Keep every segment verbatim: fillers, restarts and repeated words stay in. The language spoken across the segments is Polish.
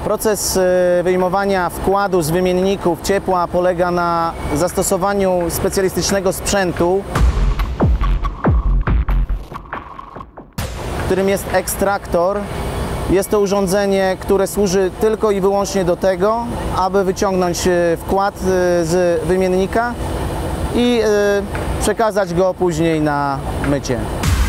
Proces wyjmowania wkładu z wymienników ciepła polega na zastosowaniu specjalistycznego sprzętu, którym jest ekstraktor. Jest to urządzenie, które służy tylko i wyłącznie do tego, aby wyciągnąć wkład z wymiennika i przekazać go później na mycie.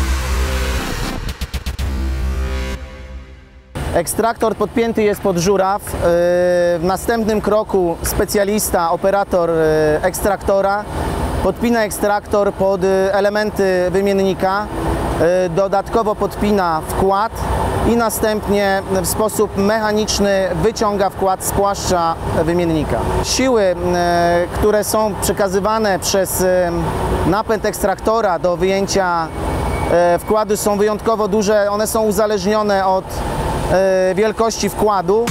Ekstraktor podpięty jest pod żuraw. W następnym kroku specjalista, operator ekstraktora podpina ekstraktor pod elementy wymiennika, dodatkowo podpina wkład i następnie w sposób mechaniczny wyciąga wkład z płaszcza wymiennika. Siły, które są przekazywane przez napęd ekstraktora do wyjęcia wkładu, są wyjątkowo duże. One są uzależnione od wielkości wkładu.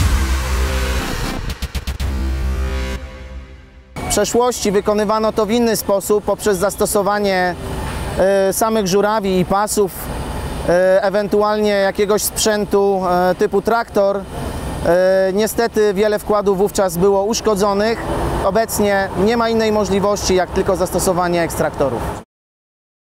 W przeszłości wykonywano to w inny sposób, poprzez zastosowanie samych żurawi i pasów, ewentualnie jakiegoś sprzętu typu traktor. Niestety wiele wkładów wówczas było uszkodzonych. Obecnie nie ma innej możliwości jak tylko zastosowanie ekstraktorów.